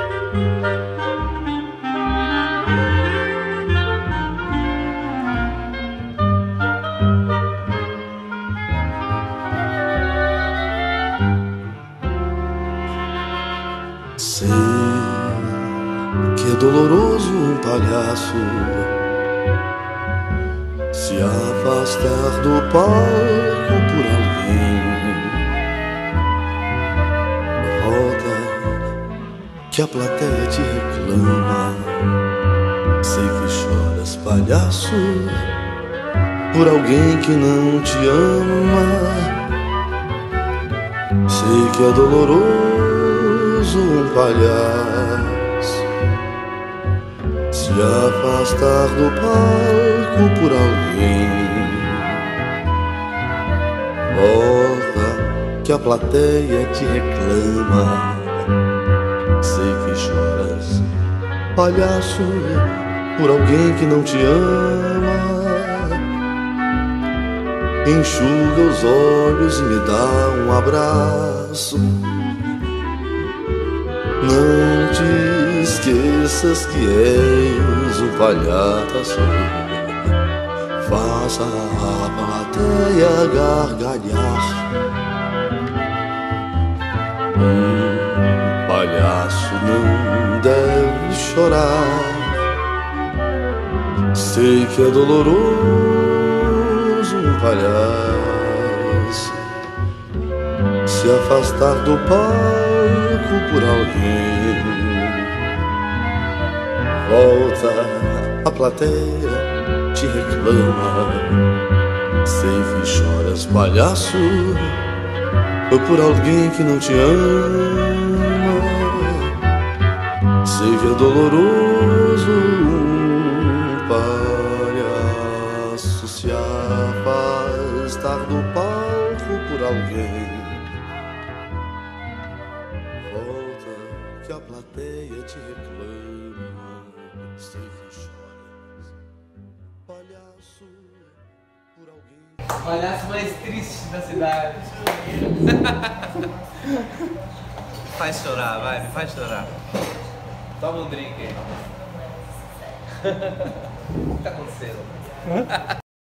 Sei que é doloroso um palhaço se afastar do palco por alguém. Volta que a plateia te reclama. Sei que choras, palhaço, por alguém que não te ama. Sei que é doloroso um palhaço se afastar do palco por alguém. Volta que a plateia te reclama. Sei que choras, palhaço, por alguém que não te ama. Enxuga os olhos e me dá um abraço. Não te esqueças que és um palhaço. Faça a plateia gargalhar. Palhaço não deve chorar. Sei que é doloroso um palhaço se afastar do palco por alguém. Volta, a plateia te reclama. Sei que choras, palhaço, por alguém que não te ama. Sei que é doloroso um palhaço se afastar do palco por alguém. Volta que a plateia te reclama. Sei que choras, palhaço, por alguém. O palhaço mais triste da cidade. Faz chorar, vai, me faz chorar. Toma um drink aí. O que tá acontecendo?